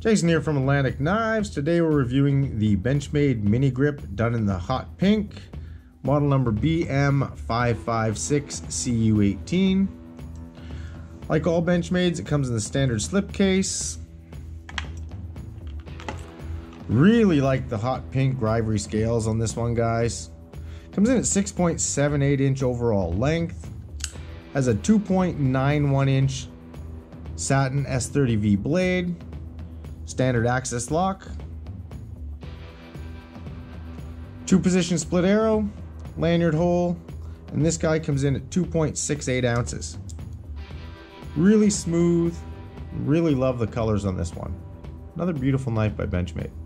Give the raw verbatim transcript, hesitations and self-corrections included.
Jason here from Atlantic Knives. Today we're reviewing the Benchmade Mini Grip done in the hot pink, model number B M five five six C U eighteen. Like all Benchmades, it comes in the standard slipcase. Really like the hot pink Grivory scales on this one, guys. Comes in at six point seven eight inch overall length. Has a two point nine one inch Satin S thirty V blade. Standard access lock, two position split arrow, lanyard hole, and this guy comes in at two point six eight ounces. Really smooth, really love the colors on this one. Another beautiful knife by Benchmade.